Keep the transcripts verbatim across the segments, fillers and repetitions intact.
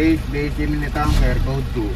base, base ini tanker code two.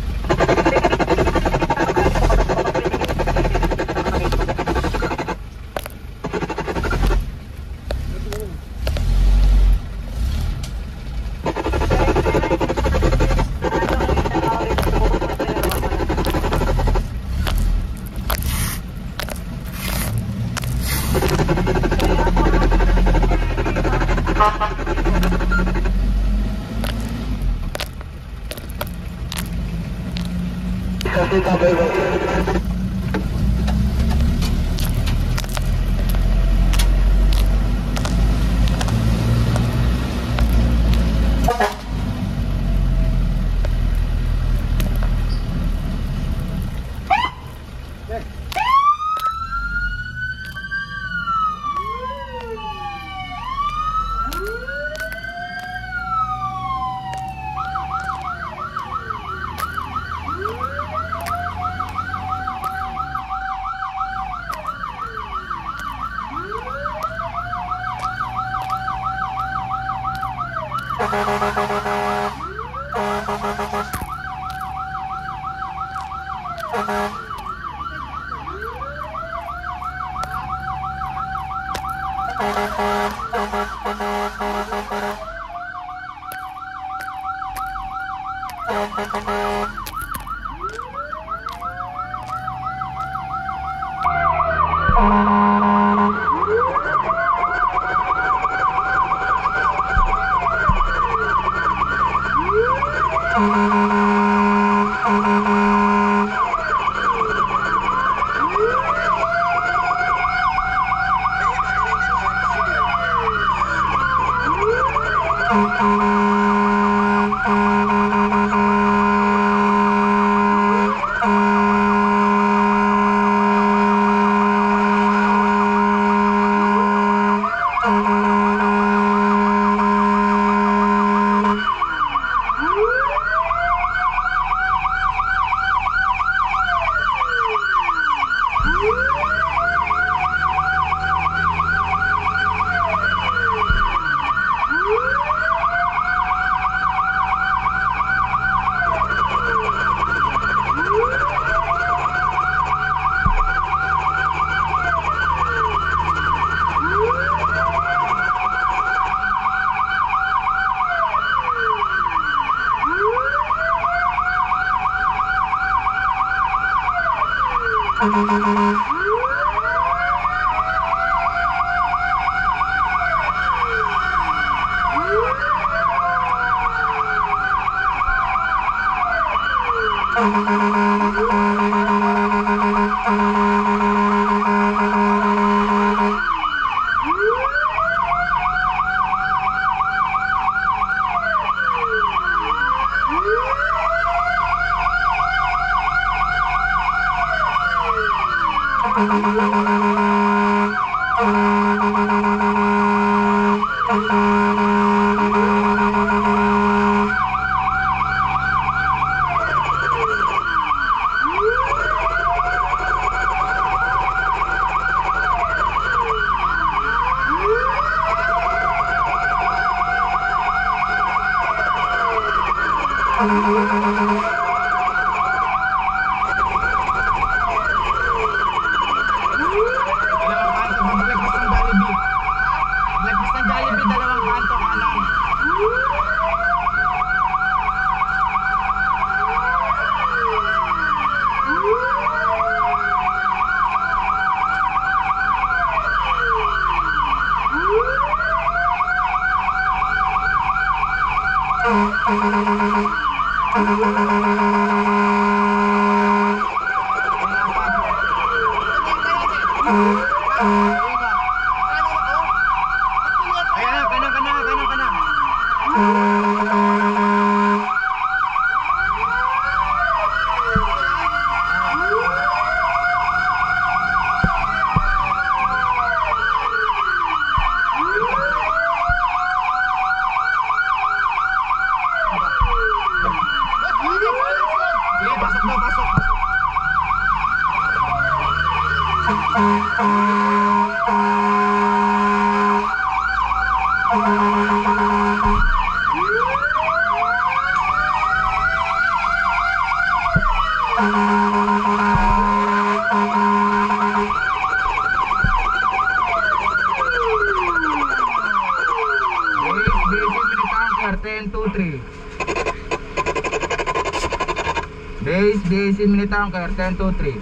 Police, B A C Mini Tanker, ten two three.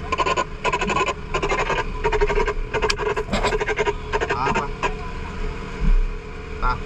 Apa? Ta.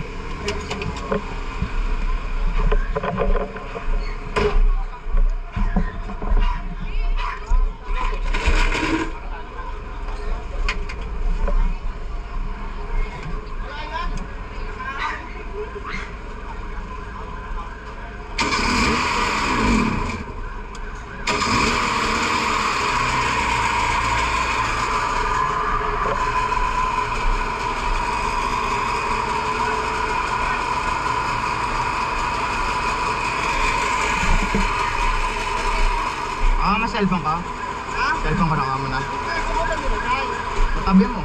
Ah, mas cellphone ka? Ha? Cellphone ka na ka muna? Patabi mo.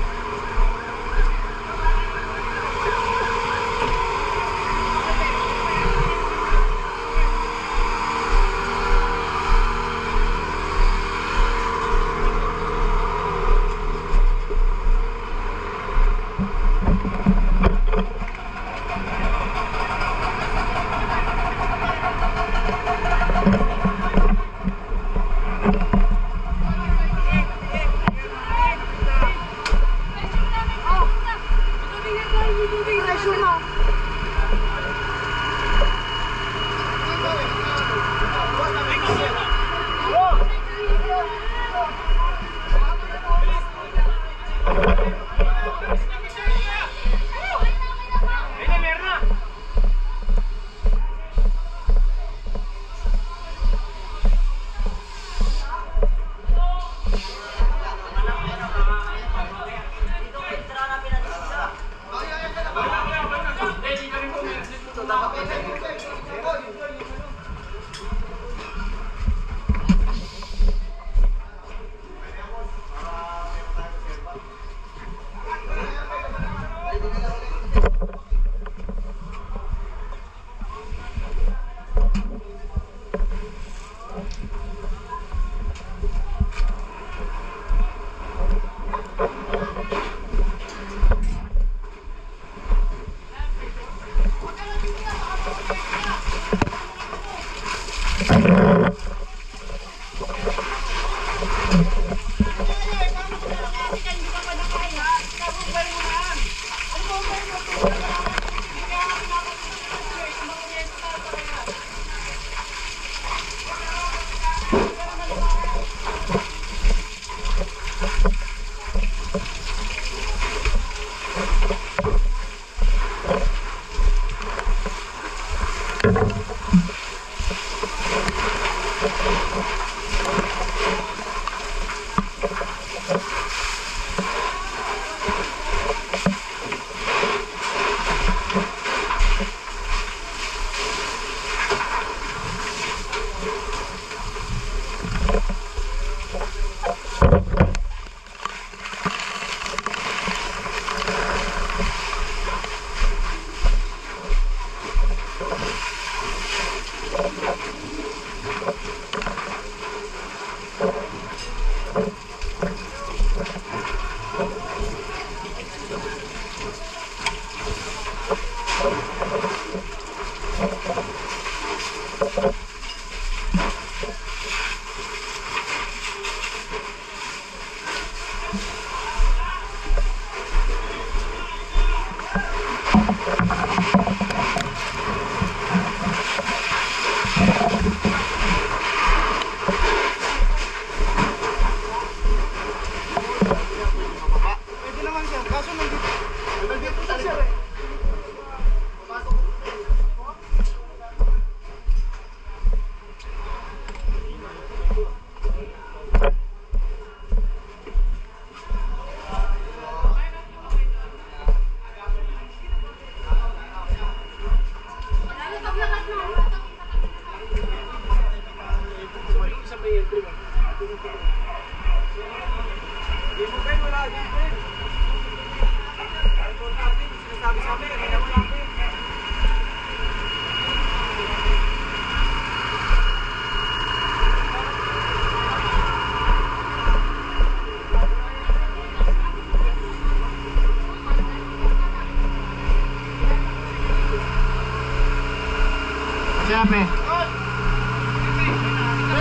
Sabi.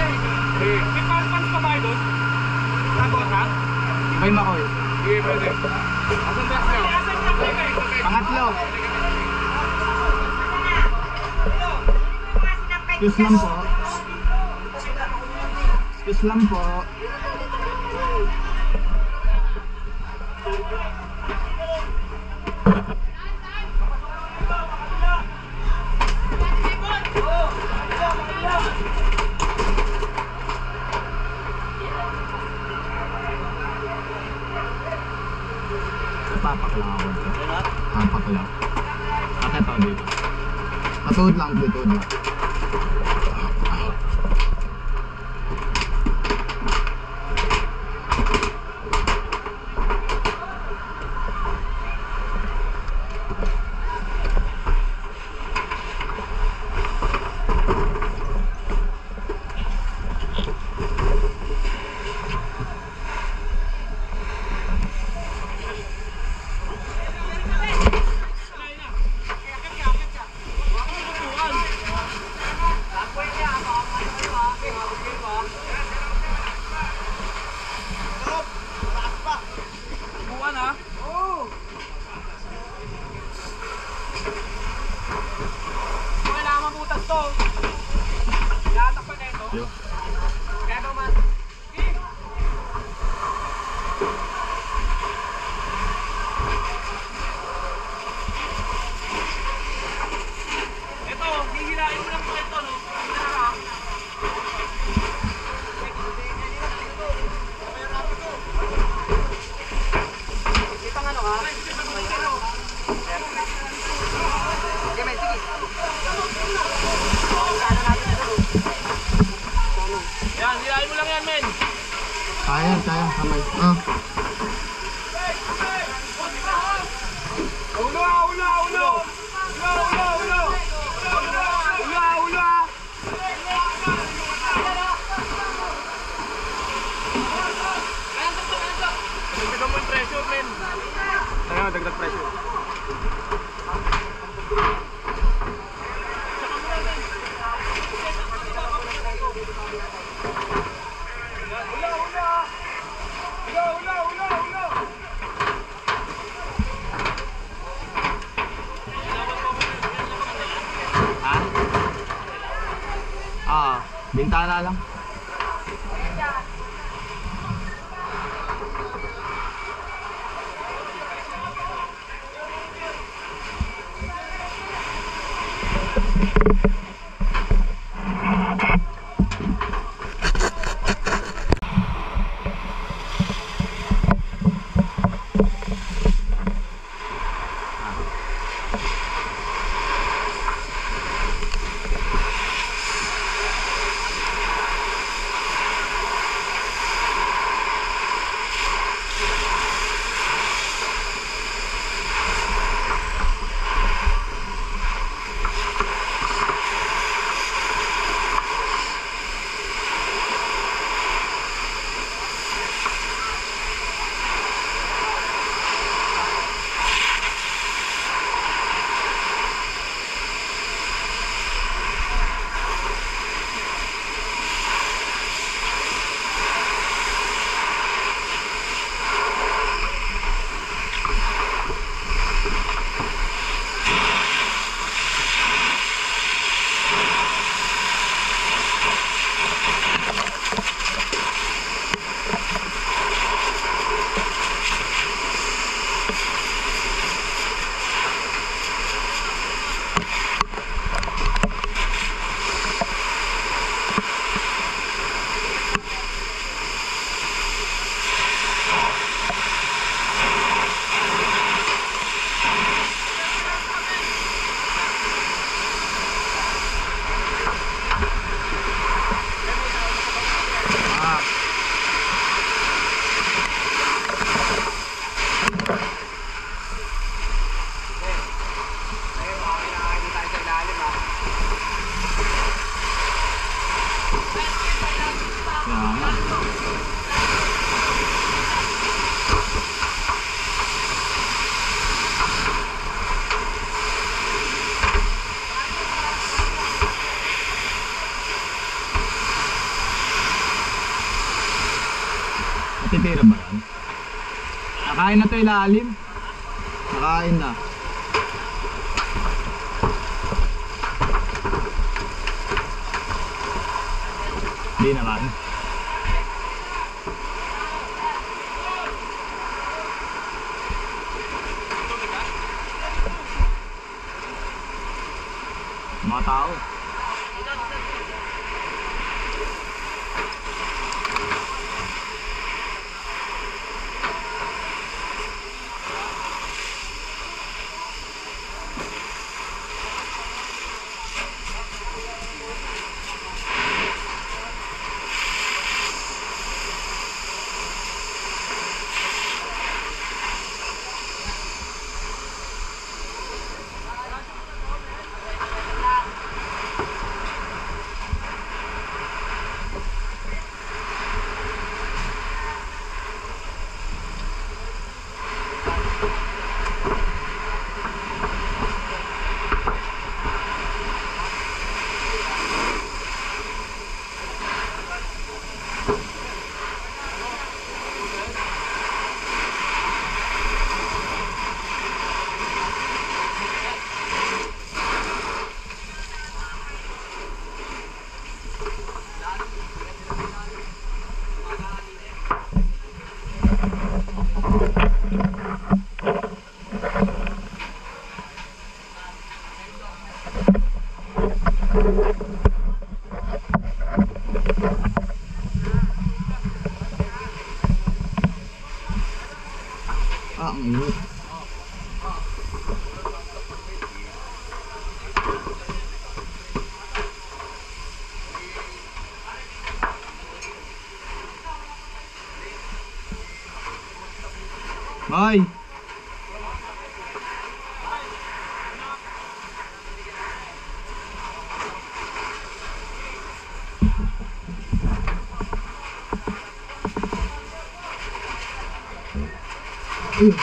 Pangatlo. Excuse lang po. Excuse lang po. Papaklaw ako dito. Papaklaw. At ito dito. Patuod lang, patuod lang. Kaya, kaya, kamay. Ah. Ulo, ulo, ulo. Ulo, ulo, ulo. Ulo, ulo. Dagdagan mo yung pressure, men. Ayun, dagdag pressure. Ah, bintana lang. Nakain na to ilalim. Nakain na. Hindi naman. Mga tao. Ah, ang init. Hoy! Ayun.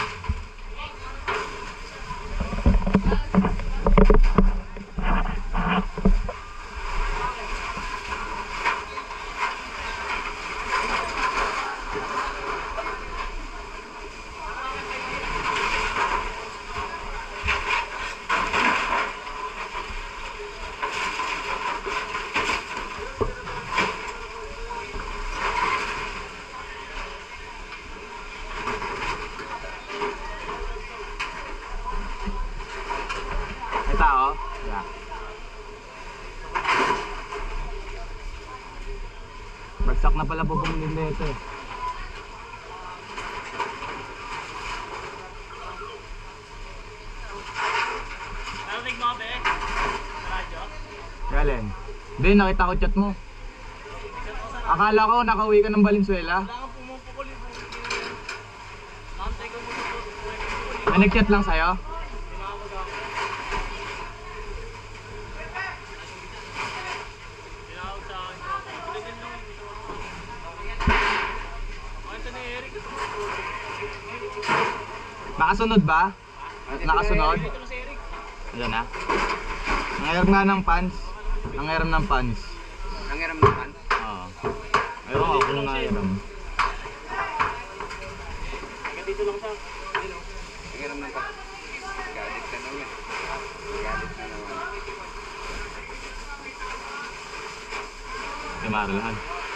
Tao? Yeah. Bagsak na pala bubong nila ito eh. Narinig mo be? Sa radyo? Galen. Hindi, nakita ko chat mo. Akala ko nakauwi ka ng Valenzuela. Wala kang pumupukul yung pumupukul. Nakantay ko pumupukul. May nag-chat lang sa'yo? Tinawag ako. Tinawag sa akin. Pilitin lang yung ito. Makita ni Eric ito. Nakasunod ba? Nakasunod? Dito na si Eric. Ayan na. Nangyayram nga ng pants. Nangyayram ng pants. Nangiram naman. Oo. Ayun ako kung nangyayram. Hanggang dito lang siya. Nangiram naman. Galit na naman. Galit na naman. Kay Marlahan.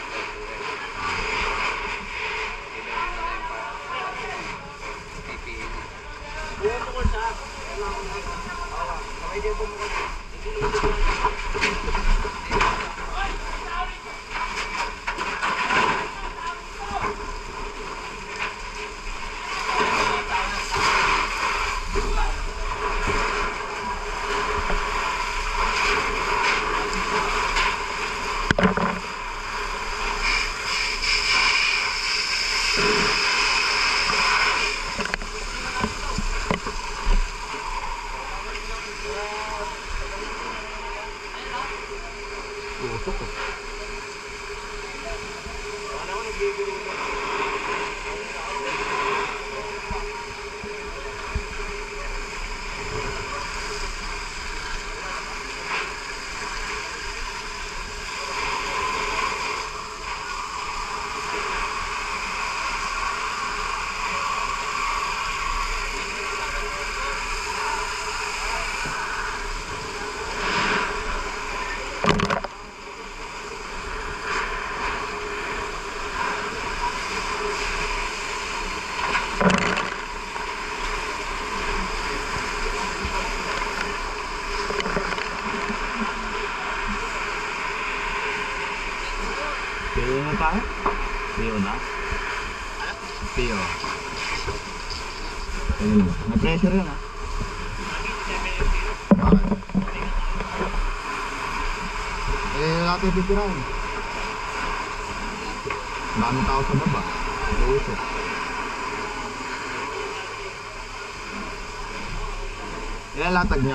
Pumupukul siya. Sabay din pumukul. ba? Pio na? Pio. Ayun. May pressure yun ah. Bakit? Eh, natin titirahin. Dami tao sa baba. Uusok. Ilan latag niya?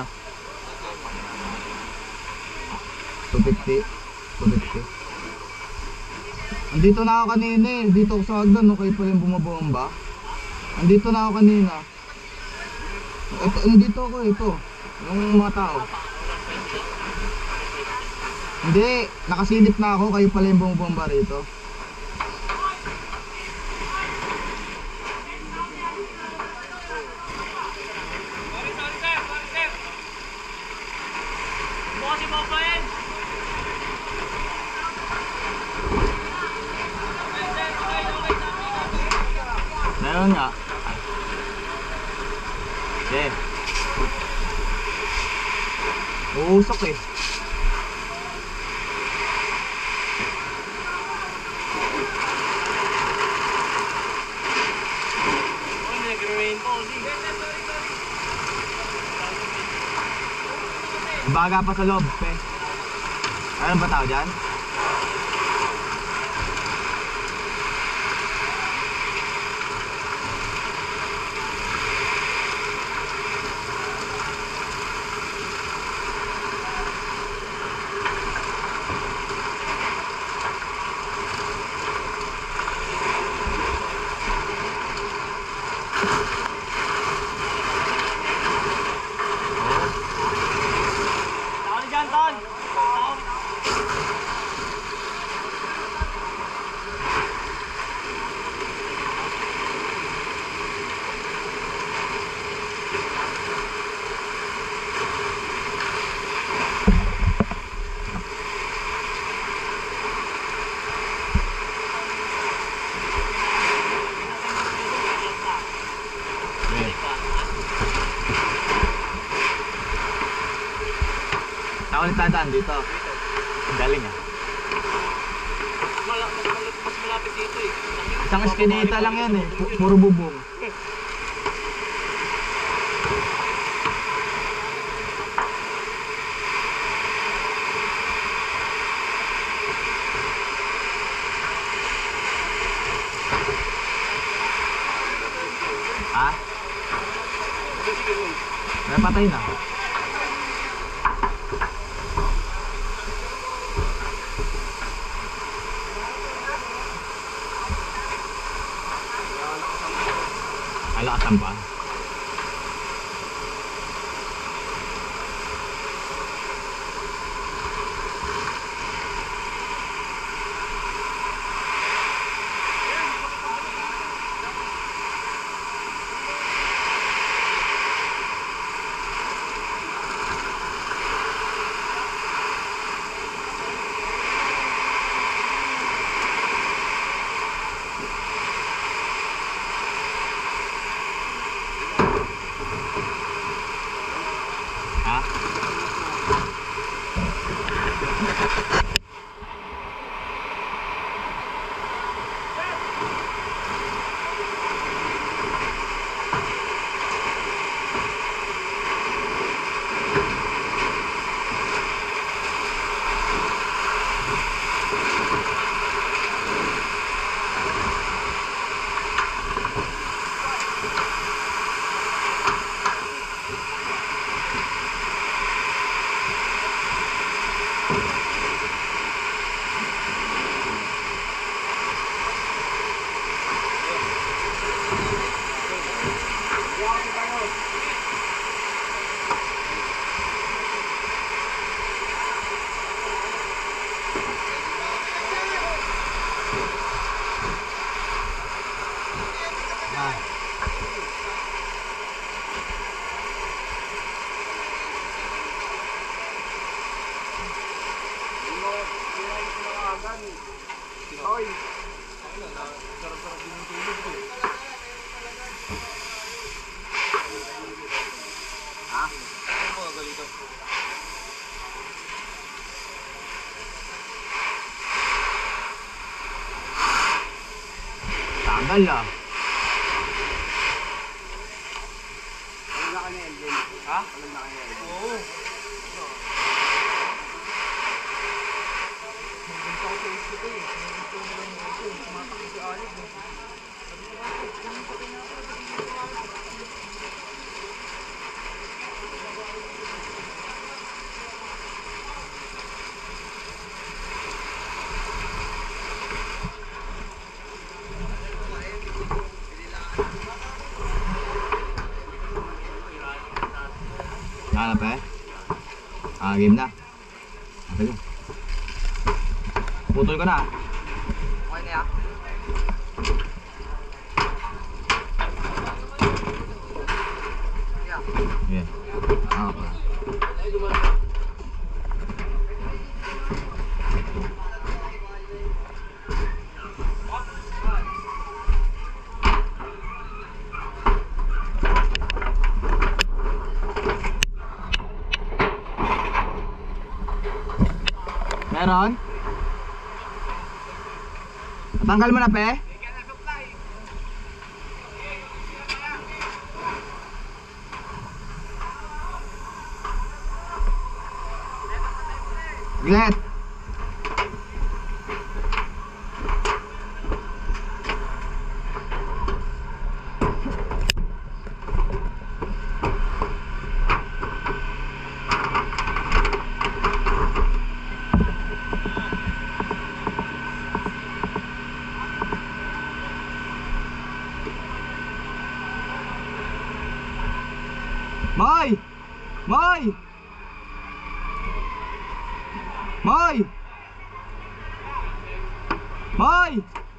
two fifty. two fifty. Andito na ako kanina eh. Dito ako sa hagdan. Okay pa yung bumabomba. Andito na ako kanina. Ito, andito ako ito. Yung mga tao. Hindi. Nakasilip na ako. Kayo pala yung bumabomba rito. Meron nga. Eh. Uusok eh. Baga pa sa loob, pe. Ayun ba tao dyan? Ako ulit tadaan dito. Galing ah. Mas malapit dito eh. Isang eskinita lang yan eh. Pu- Puro bubong. Ha? May patay na. Alakasan ba? Ala. Ano na kanya Elvin? Ha? Ano na kanya Elvin? Oo. Nagpunta ko sa isip ko eh. Nagpunta ko na lang ito. Tumatakbo si Alec. Nahanap eh? Ah, game na. Okay. Putol ka na. Okay na yan? Yeah. Ah, okay. Meron? Tanggal mo na, pe? Glet! Moy! Moy! Moy! Moy!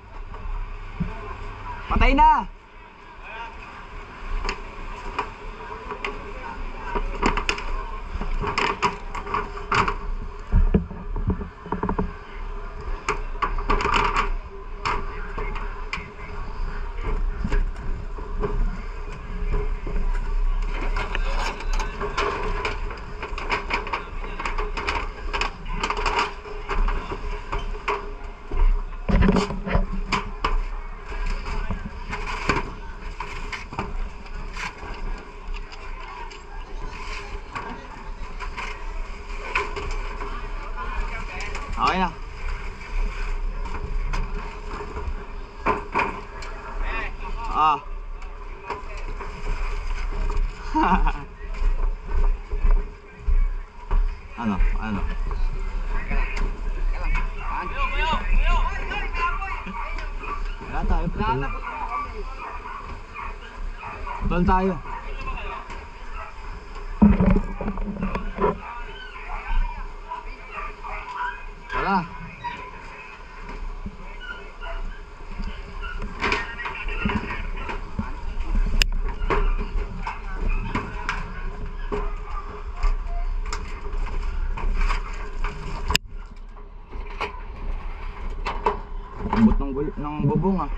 Patay na! Okay na. Ah. Ano? Ano? Wala tayo. Putol. Putol tayo. Wala. Ambot ng, gul ng bubong ah.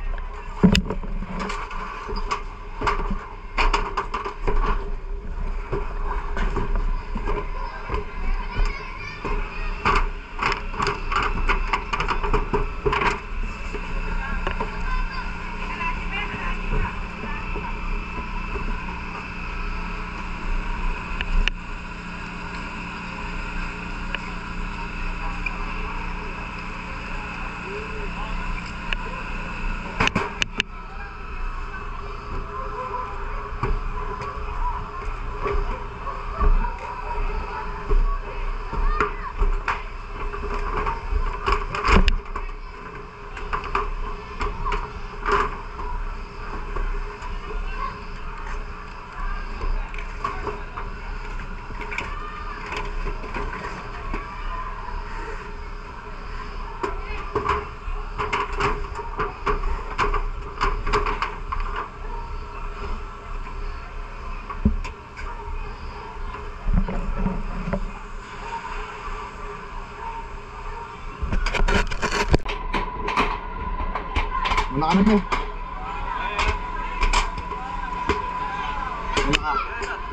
Wala ka na po. Wala ka.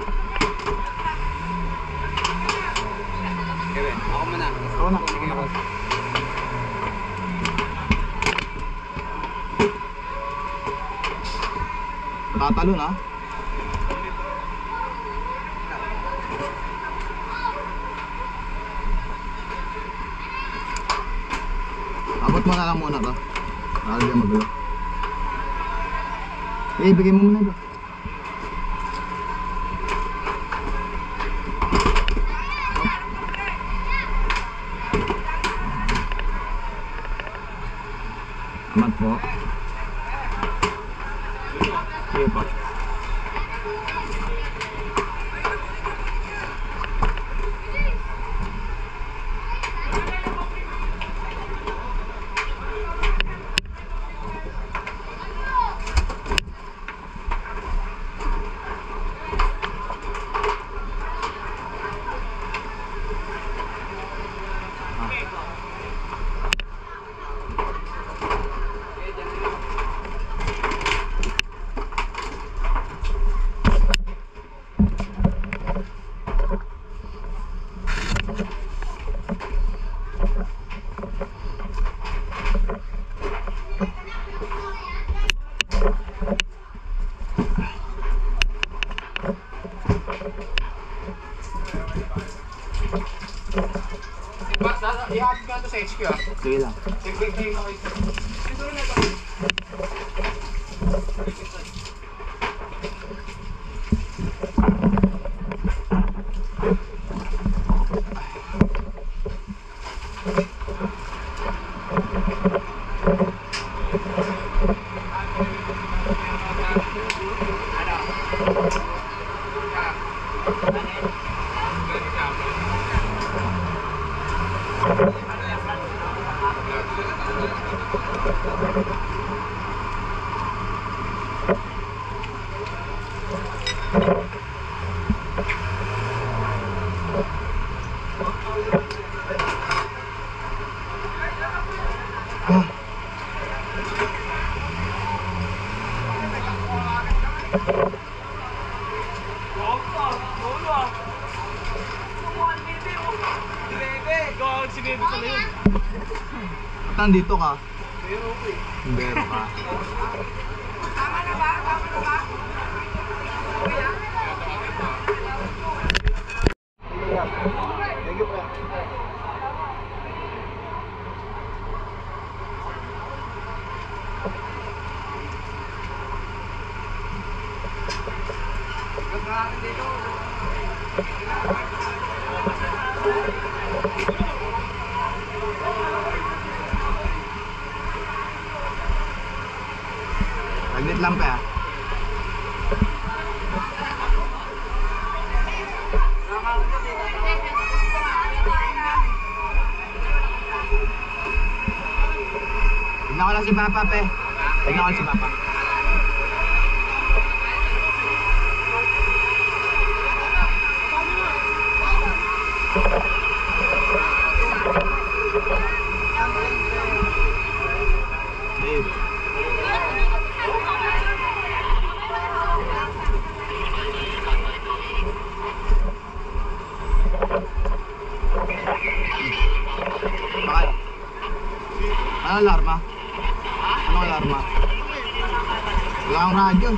Kevin, ako muna. Ako na. Sige ako. Tatalo na. Abot mo na lang muna to. Para di magulo. Eh, bigay mo muna to. Amat po. Sige po. Ihatid ko na ito sa H Q ah. Sige lang. Sige lang kayo. Siguro na ito. Ba't nandito ka? Pero okay. Bero ka. Tama na ba? Tama na ba? Thank you po. Saglit lang pa. Tignan ko lang si Papa, pe. Tignan ko lang si Papa. Dave. Bakit? Ano alarma? Ano alarma? Wala kang radyo.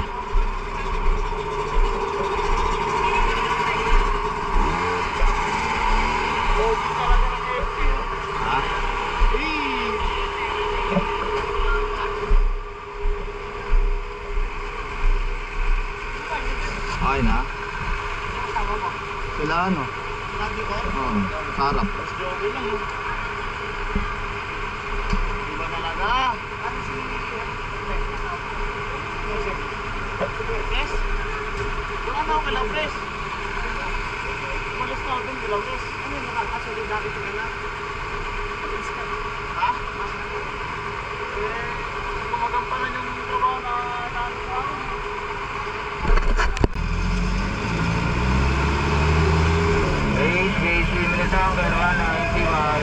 Ha? Okay na? Sila ano? Oo, sarap. Iba talaga. Ano si... Pres? Wala na ako kailang pres. Malas na ako din kailang pres. Ano yung nakakasunod natin ito na? Ha? Eh, gumagampanan yung trabaho na naano sa akin. eight days, minutes ang gano'n na ninety-one.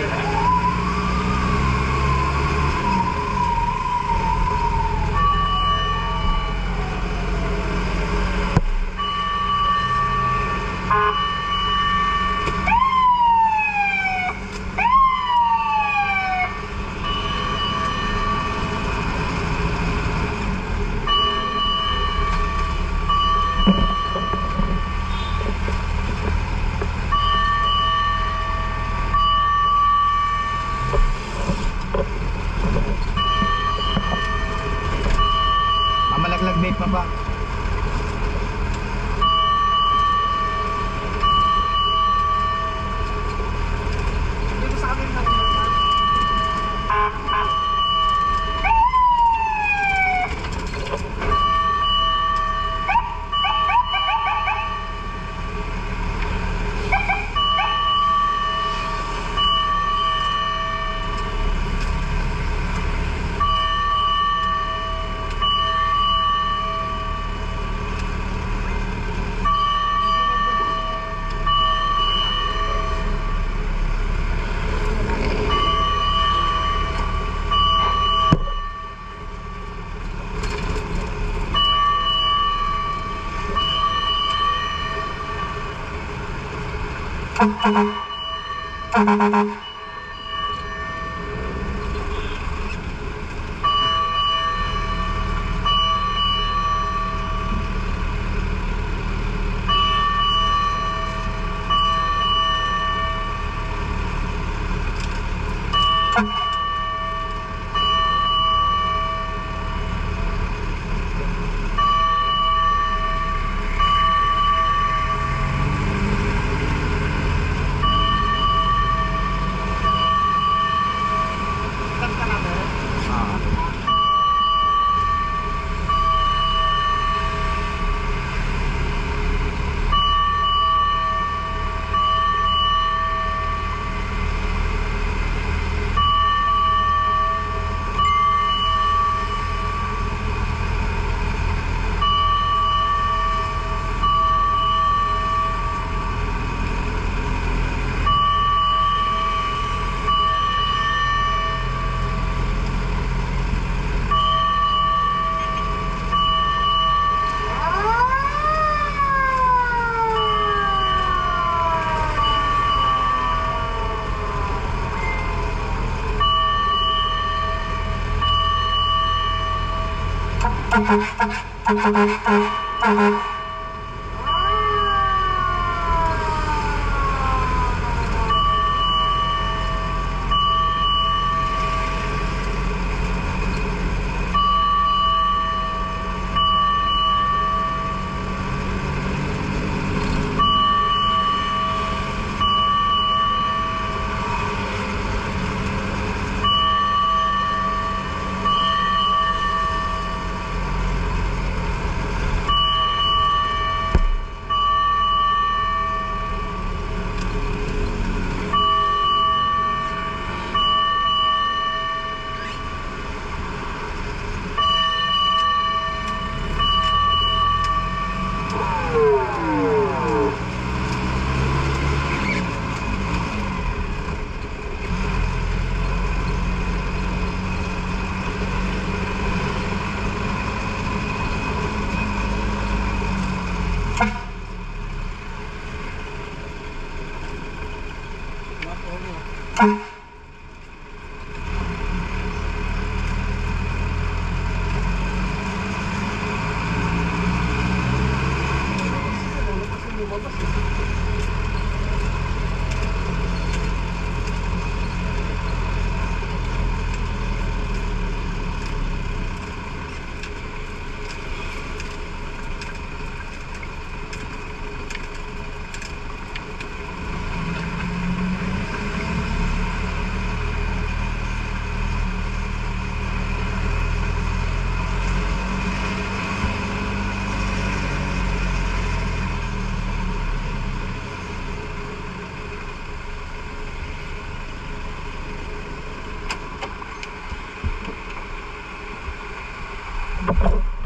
Thank you.